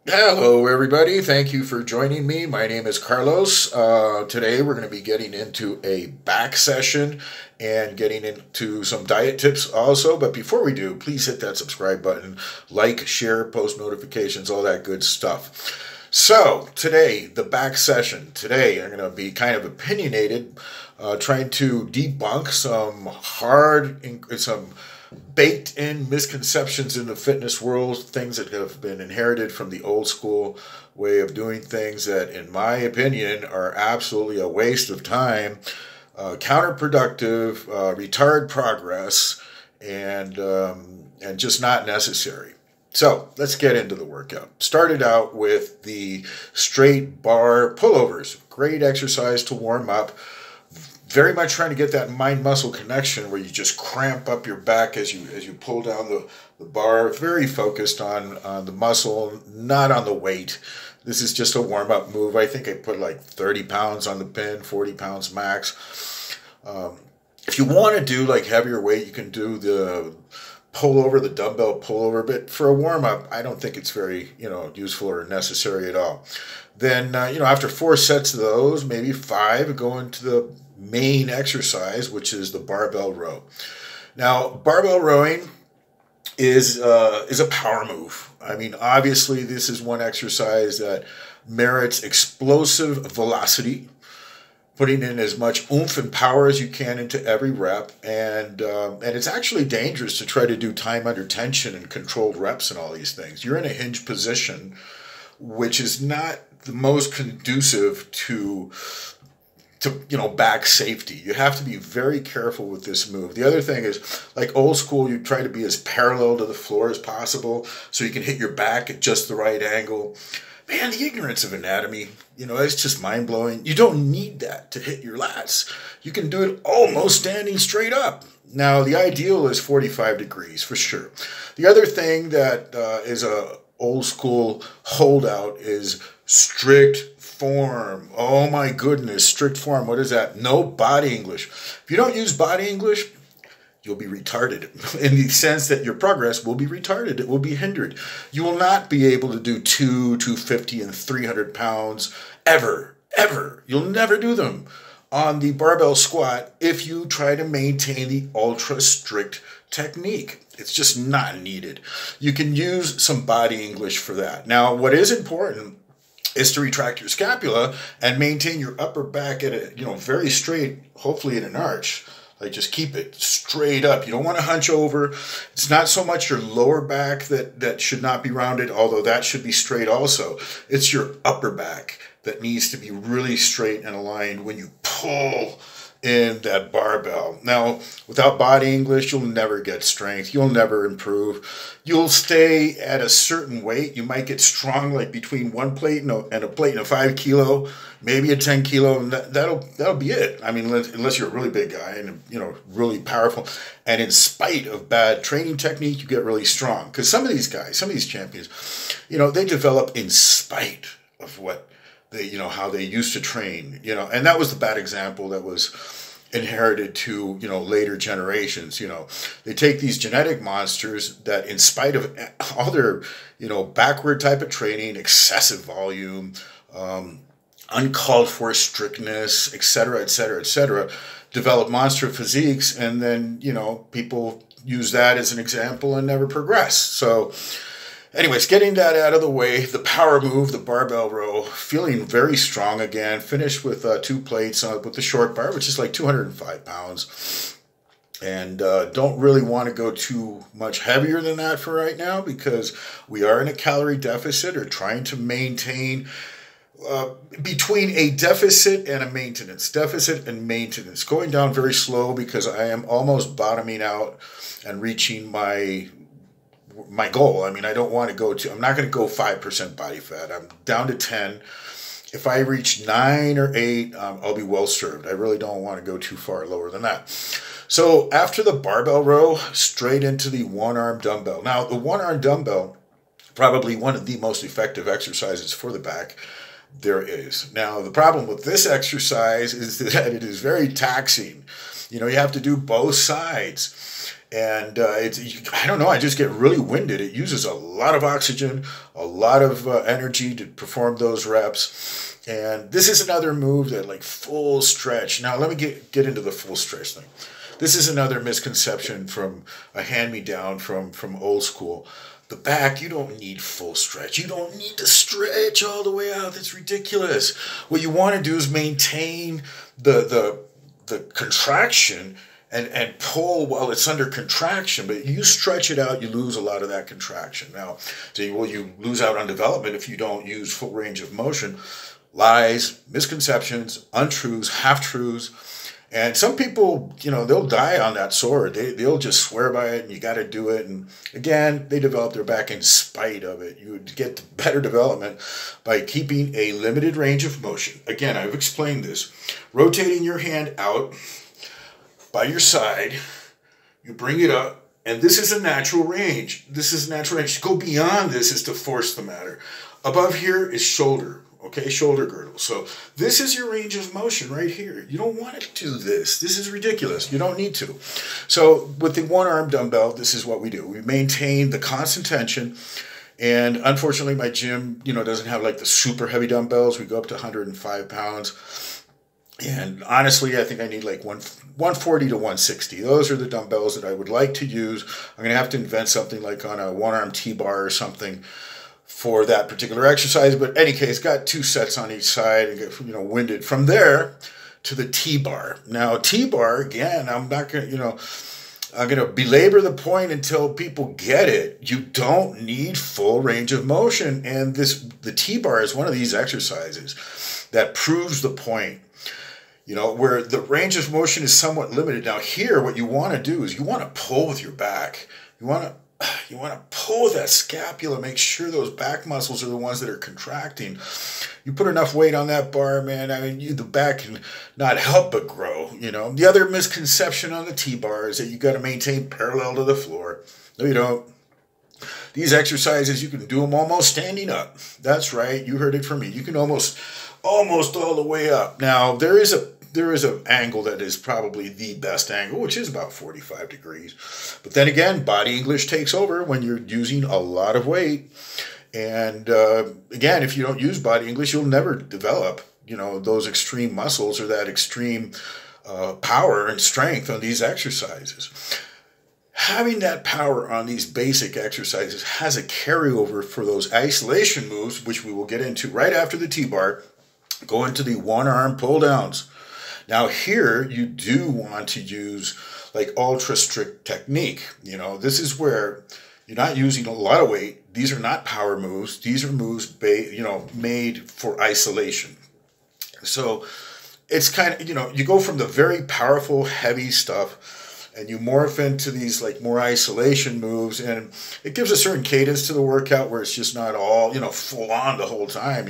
Hello, everybody. Thank you for joining me. My name is Carlos. Today, we're going to be getting into a back session and getting into some diet tips also. But before we do, please hit that subscribe button, like, share, post notifications, all that good stuff. So, today, the back session. Today, I'm going to be kind of opinionated, trying to debunk some baked in misconceptions in the fitness world, things that have been inherited from the old school way of doing things that, in my opinion, are absolutely a waste of time, counterproductive, retard progress, and just not necessary. So let's get into the workout. Started out with the straight bar pullovers. Great exercise to warm up. Very much trying to get that mind-muscle connection where you just cramp up your back as you pull down the bar. Very focused on the muscle, not on the weight. This is just a warm-up move. I think I put like 30 pounds on the pin, 40 pounds max. If you want to do like heavier weight, you can do the pullover, the dumbbell pullover. But for a warm-up, I don't think it's very useful or necessary at all. Then after 4 sets of those, maybe 5, go into the main exercise, which is the barbell row. Now, barbell rowing is a power move. I mean, obviously, this is one exercise that merits explosive velocity, putting in as much oomph and power as you can into every rep, and it's actually dangerous to try to do time under tension and controlled reps and all these things. You're in a hinge position, which is not the most conducive to back safety. You have to be very careful with this move. The other thing is, like old school, you try to be as parallel to the floor as possible so you can hit your back at just the right angle. Man, the ignorance of anatomy, it's just mind-blowing. You don't need that to hit your lats. You can do it almost standing straight up. Now, the ideal is 45 degrees for sure. The other thing that is a old school holdout is strict form. Oh my goodness, strict form. What is that? No body English. If you don't use body English, you'll be retarded in the sense that your progress will be retarded. It will be hindered. You will not be able to do 250, and 300 pounds ever. You'll never do them on the barbell squat if you try to maintain the ultra strict technique. It's just not needed. You can use some body English for that. Now, what is important is to retract your scapula and maintain your upper back at a, very straight, hopefully in an arch. Like just keep it straight up. You don't want to hunch over. It's not so much your lower back that should not be rounded, although that should be straight also. It's your upper back that needs to be really straight and aligned when you pull in that barbell. Now, without body English, you'll never get strength. You'll never improve. You'll stay at a certain weight. You might get strong, like between one plate and a plate and a 5 kilo, maybe a 10 kilo, and that'll be it. I mean, unless you're a really big guy and really powerful. And in spite of bad training technique, you get really strong. Because some of these guys, some of these champions, they develop in spite of what they, how they used to train, and that was the bad example that was inherited to, later generations. They take these genetic monsters that, in spite of all their, backward type of training, excessive volume, uncalled for strictness, etc., develop monster physiques, and then, people use that as an example and never progress. So, anyways, getting that out of the way, the power move, the barbell row, feeling very strong again, finished with 2 plates with the short bar, which is like 205 pounds. And don't really want to go too much heavier than that for right now because we are in a calorie deficit or trying to maintain between a deficit and a maintenance. Deficit and maintenance. Going down very slow because I am almost bottoming out and reaching my goal. I mean, I don't want to I'm not going to go 5% body fat. I'm down to 10. If I reach 9 or 8, I'll be well served. I really don't want to go too far lower than that. So after the barbell row, straight into the one-arm dumbbell. Now, the one-arm dumbbell, probably one of the most effective exercises for the back there is. Now, the problem with this exercise is that it is very taxing. You have to do both sides. And I don't know, I just get really winded. It uses a lot of oxygen, a lot of energy to perform those reps. And this is another move that like full stretch. Now let me get into the full stretch thing. This is another misconception from a hand-me-down from old school. The back, you don't need full stretch. You don't need to stretch all the way out. That's ridiculous. What you want to do is maintain the contraction and pull while it's under contraction. But you stretch it out, you lose a lot of that contraction. Now, you lose out on development if you don't use full range of motion. Lies, misconceptions, untruths, half-truths. And some people, they'll die on that sword. They'll just swear by it, and you got to do it. And again, they develop their back in spite of it. You would get better development by keeping a limited range of motion. Again, I've explained this. Rotating your hand out by your side, you bring it up, and this is a natural range. This is natural range. To go beyond this is to force the matter. Above here is shoulder. Okay, shoulder girdle. So this is your range of motion right here. You don't want to do this. This is ridiculous. You don't need to. So with the one-arm dumbbell, this is what we do. We maintain the constant tension. And unfortunately, my gym, doesn't have like the super heavy dumbbells. We go up to 105 pounds. And honestly, I think I need like 140 to 160. Those are the dumbbells that I would like to use. I'm going to have to invent something like on a one-arm T-bar or something for that particular exercise. But in any case, got 2 sets on each side and get, winded. From there to the T-bar. Now, T-bar, again, I'm not going to, I'm going to belabor the point until people get it. You don't need full range of motion. And the T-bar is one of these exercises that proves the point. Where the range of motion is somewhat limited. Now here, what you want to do is you want to pull with your back. You want to pull with that scapula, make sure those back muscles are the ones that are contracting. You put enough weight on that bar, man, the back can not help but grow, The other misconception on the T-bar is that you got to maintain parallel to the floor. No, you don't. These exercises, you can do them almost standing up. That's right, you heard it from me. You can almost all the way up. Now, there is an angle that is probably the best angle, which is about 45 degrees. But then again, body English takes over when you're using a lot of weight. And again, if you don't use body English, you'll never develop, those extreme muscles or that extreme power and strength on these exercises. Having that power on these basic exercises has a carryover for those isolation moves, which we will get into right after the T-bar. Go into the one-arm pull-downs. Now here, you do want to use like ultra strict technique. This is where you're not using a lot of weight. These are not power moves. These are moves, made for isolation. So it's kind of, you go from the very powerful, heavy stuff and you morph into these like more isolation moves, and it gives a certain cadence to the workout where it's just not all, full on the whole time.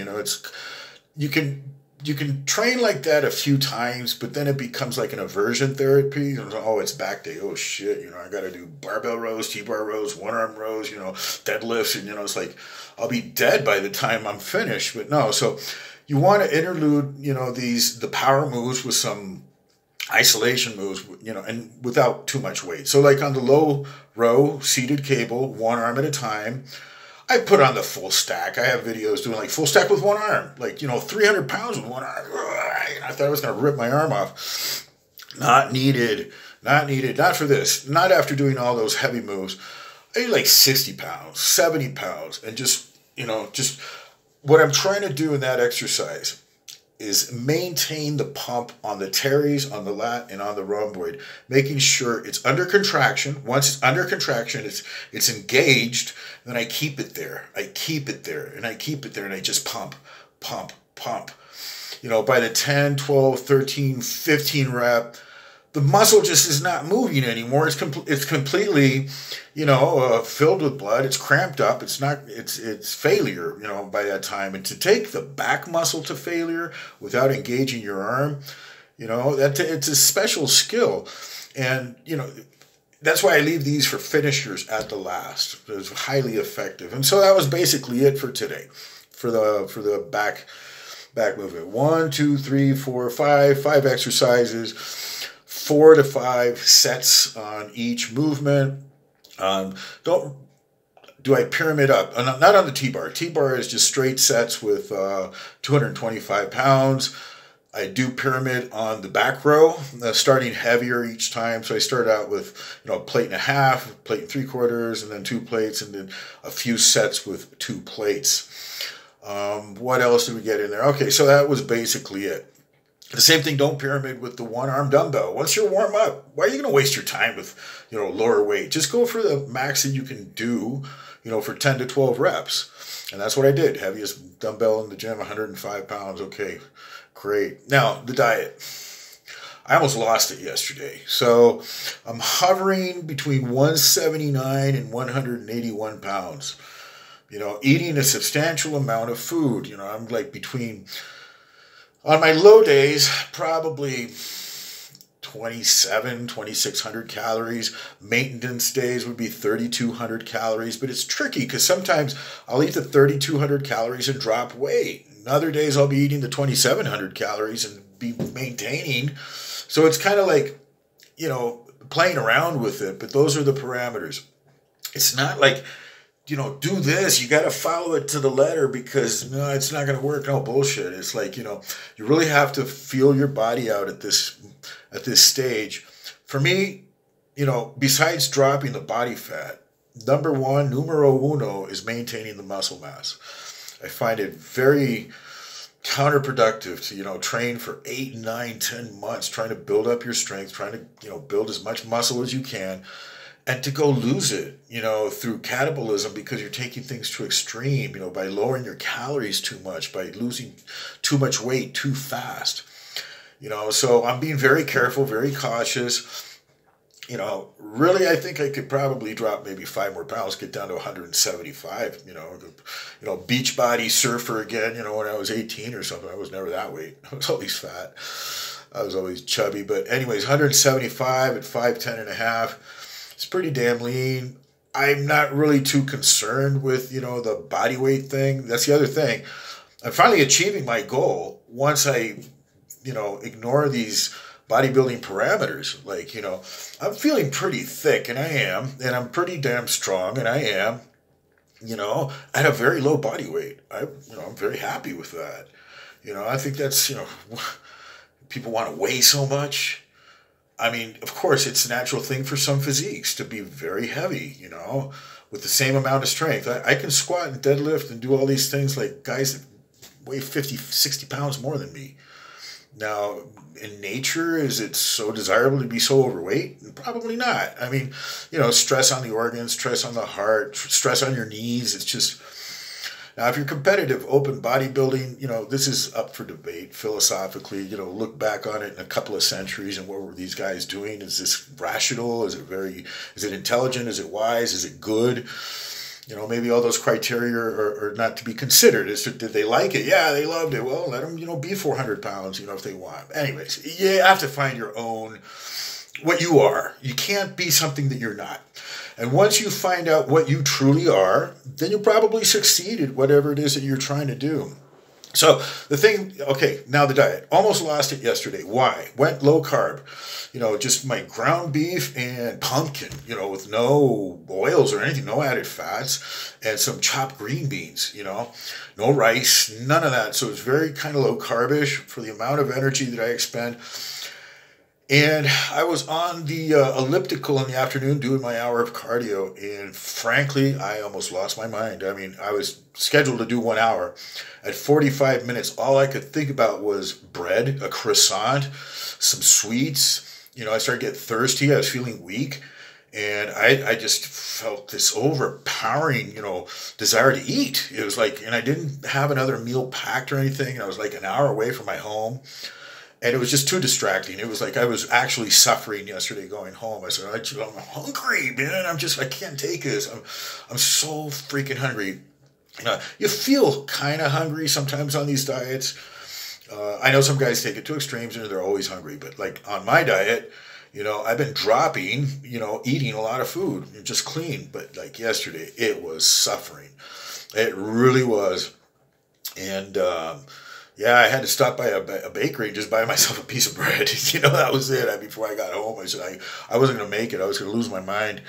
You can train like that a few times, but then it becomes like an aversion therapy. Oh, it's back day. Oh shit, I got to do barbell rows, T-bar rows, one-arm rows, deadlifts, and it's like I'll be dead by the time I'm finished. But no, so you want to interlude, the power moves with some isolation moves, and without too much weight. So like on the low row, seated cable, one arm at a time, I put on the full stack. I have videos doing like full stack with one arm, like, 300 pounds with one arm. I thought I was going to rip my arm off. Not needed. Not for this. Not after doing all those heavy moves. I need like 60 pounds, 70 pounds. And just what I'm trying to do in that exercise is maintain the pump on the teres, on the lat, and on the rhomboid, making sure it's under contraction. Once it's under contraction, it's engaged, then I keep it there. And I just pump. By the 10, 12, 13, 15 rep, the muscle just is not moving anymore. It's completely, filled with blood. It's cramped up. It's failure, by that time. And to take the back muscle to failure without engaging your arm, it's a special skill. And, that's why I leave these for finishers at the last. It's highly effective. And so that was basically it for today, for the back movement. 1, 2, 3, 4, 5 exercises. 4 to 5 sets on each movement. Don't do I pyramid up? Not on the T-bar. T-bar is just straight sets with 225 pounds. I do pyramid on the back row, starting heavier each time. So I start out with, a plate and a half, plate and 3/4, and then 2 plates, and then a few sets with 2 plates. What else did we get in there? Okay, so that was basically it. The same thing, don't pyramid with the 1-arm dumbbell. Once you're warm up, why are you going to waste your time with, lower weight? Just go for the max that you can do, for 10 to 12 reps. And that's what I did. Heaviest dumbbell in the gym, 105 pounds. Okay, great. Now, the diet. I almost lost it yesterday. So I'm hovering between 179 and 181 pounds. Eating a substantial amount of food. I'm like between... On my low days, probably 2,600 calories. Maintenance days would be 3,200 calories. But it's tricky because sometimes I'll eat the 3,200 calories and drop weight. And other days I'll be eating the 2,700 calories and be maintaining. So it's kind of like, playing around with it. But those are the parameters. It's not like... do this, you got to follow it to the letter because no, it's not going to work. No, bullshit. It's like, you really have to feel your body out at this stage. For me, besides dropping the body fat, numero uno is maintaining the muscle mass. I find it very counterproductive to, train for 8, 9, 10 months, trying to build up your strength, trying to, build as much muscle as you can. And to go lose it, through catabolism because you're taking things to extreme, by lowering your calories too much, by losing too much weight too fast. So I'm being very careful, very cautious. Really, I think I could probably drop maybe 5 more pounds, get down to 175, beach body surfer again, when I was 18 or something. I was never that weight. I was always fat. I was always chubby. But anyways, 175 at 5'10 and a half. It's pretty damn lean. I'm not really too concerned with, the body weight thing. That's the other thing. I'm finally achieving my goal once I, ignore these bodybuilding parameters. Like, I'm feeling pretty thick, and I am, and I'm pretty damn strong, and I am, at a very low body weight. I'm very happy with that. I think that's, people want to weigh so much. I mean, of course, it's a natural thing for some physiques to be very heavy, with the same amount of strength. I can squat and deadlift and do all these things like guys that weigh 50, 60 pounds more than me. Now, in nature, is it so desirable to be so overweight? Probably not. I mean, stress on the organs, stress on the heart, stress on your knees. It's just... Now, if you're competitive, open bodybuilding, this is up for debate philosophically. Look back on it in a couple of centuries and what were these guys doing? Is this rational? Is it intelligent? Is it wise? Is it good? Maybe all those criteria are not to be considered. Did they like it? Yeah, they loved it. Well, let them, be 400 pounds, if they want. Anyways, you have to find your own, what you are. You can't be something that you're not. And once you find out what you truly are, then you'll probably succeed at whatever it is that you're trying to do. So the thing, okay, now the diet. Almost lost it yesterday. Why? Went low carb. Just my ground beef and pumpkin, with no oils or anything, no added fats, and some chopped green beans, no rice, none of that. So it's very kind of low carbish for the amount of energy that I expend. And I was on the elliptical in the afternoon doing my hour of cardio, and frankly, I almost lost my mind. I mean, I was scheduled to do 1 hour. At 45 minutes, all I could think about was bread, a croissant, some sweets. I started getting thirsty. I was feeling weak. And I just felt this overpowering, desire to eat. It was like, and I didn't have another meal packed or anything. And I was like an hour away from my home. And it was just too distracting. It was like I was actually suffering yesterday going home. I said, I'm hungry, man. I can't take this. I'm so freaking hungry. You feel kind of hungry sometimes on these diets. I know some guys take it to extremes and they're always hungry. But like on my diet, I've been dropping, eating a lot of food, just clean. But like yesterday, it was suffering. It really was. And, Yeah, I had to stop by a bakery and just buy myself a piece of bread. That was it. Before I got home, I said I wasn't going to make it. I was going to lose my mind.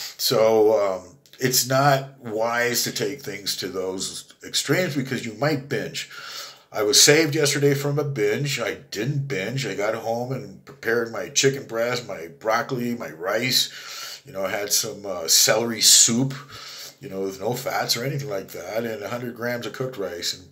So it's not wise to take things to those extremes because you might binge. I was saved yesterday from a binge. I didn't binge. I got home and prepared my chicken breast, my broccoli, my rice. I had some celery soup, with no fats or anything like that, and 100 grams of cooked rice. And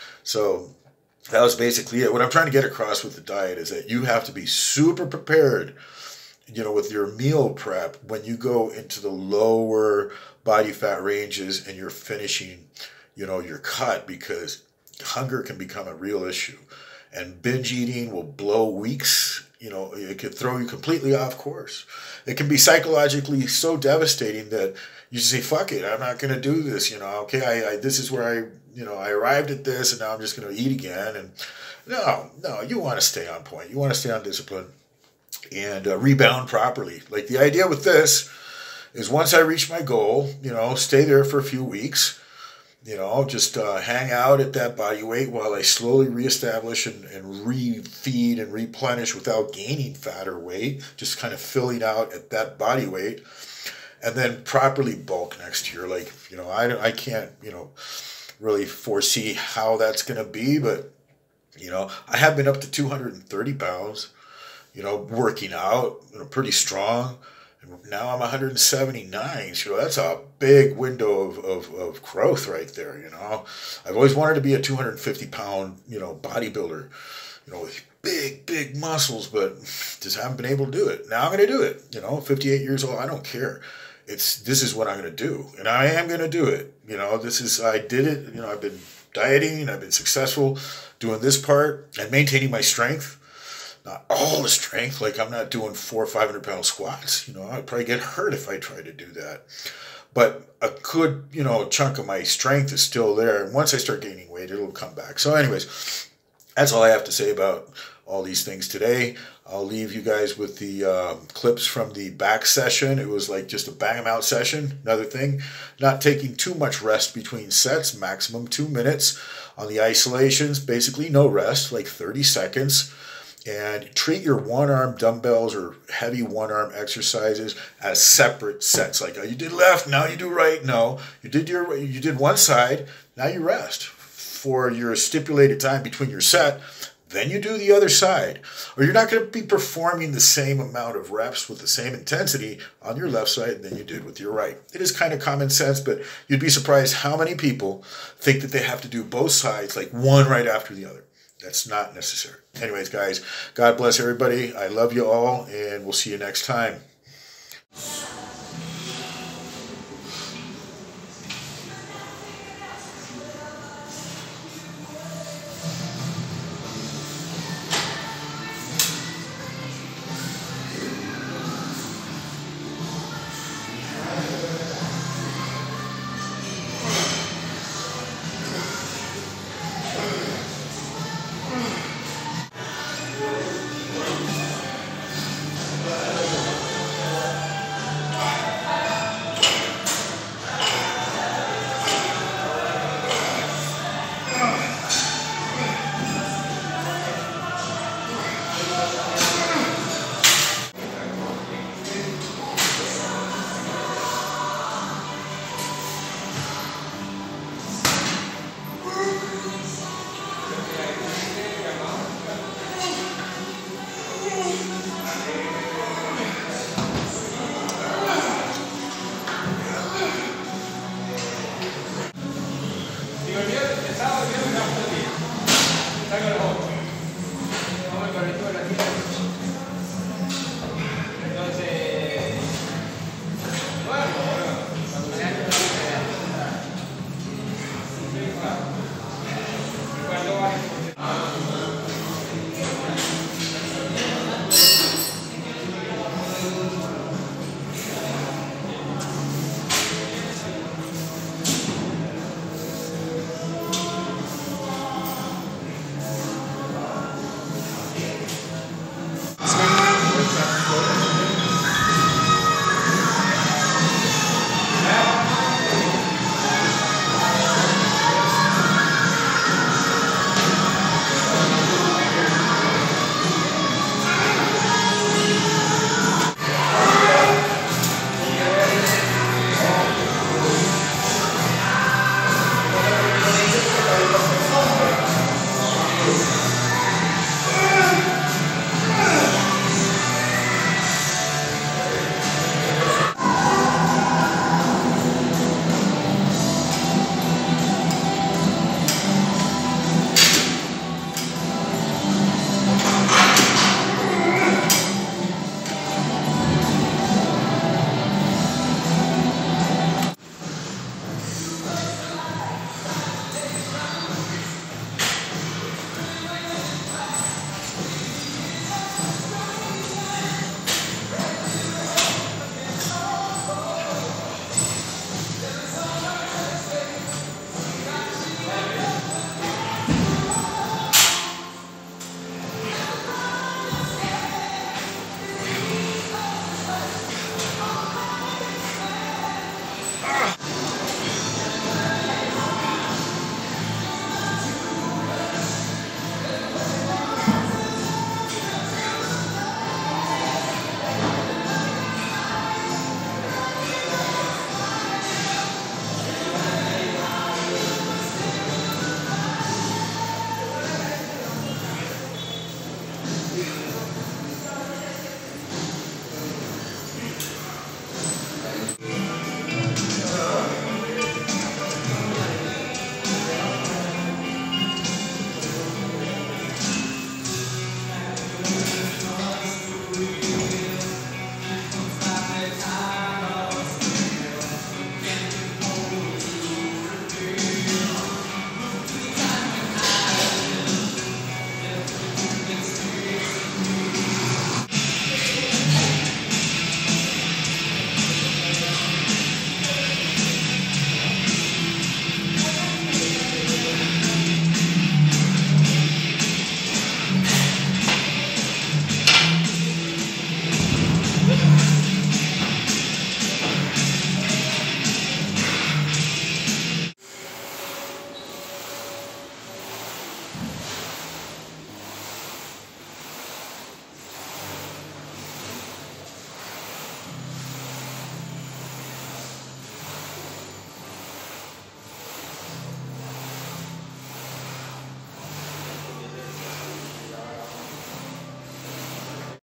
so that was basically it. What I'm trying to get across with the diet is that you have to be super prepared, with your meal prep when you go into the lower body fat ranges and you're finishing, your cut, because hunger can become a real issue. And binge eating will blow weeks. It could throw you completely off course. It can be psychologically so devastating that you just say, fuck it, I'm not going to do this. Okay, this is where I arrived at this, and now I'm just going to eat again. And no, you want to stay on point. You want to stay on discipline and rebound properly. Like, the idea with this is once I reach my goal, stay there for a few weeks, just hang out at that body weight while I slowly reestablish and refeed and replenish without gaining fat or weight, just kind of filling out at that body weight, and then properly bulk next year. Like, I can't, really foresee how that's going to be, but, I have been up to 230 pounds, working out, pretty strong. Now I'm 179, so that's a big window of growth right there, I've always wanted to be a 250-pound, bodybuilder, with big muscles, but just haven't been able to do it. Now I'm going to do it, 58 years old, I don't care. This is what I'm going to do, and I am going to do it. I did it, I've been dieting, I've been successful doing this part and maintaining my strength. Not all the strength, like I'm not doing 400 or 500 pound squats. I'd probably get hurt if I tried to do that. But a good, chunk of my strength is still there. And once I start gaining weight, it'll come back. So anyways, that's all I have to say about all these things today. I'll leave you guys with the clips from the back session. It was like just a bang 'em out session. Another thing, not taking too much rest between sets, maximum 2 minutes. On the isolations, basically no rest, like 30 seconds. And treat your one-arm dumbbells or heavy one-arm exercises as separate sets. Like, you did left, now you do right. No, you did one side, now you rest for your stipulated time between your set. Then you do the other side. Or you're not going to be performing the same amount of reps with the same intensity on your left side than you did with your right. It is kind of common sense, but you'd be surprised how many people think that they have to do both sides, like one right after the other. That's not necessary. Anyways, guys, God bless everybody. I love you all, and we'll see you next time.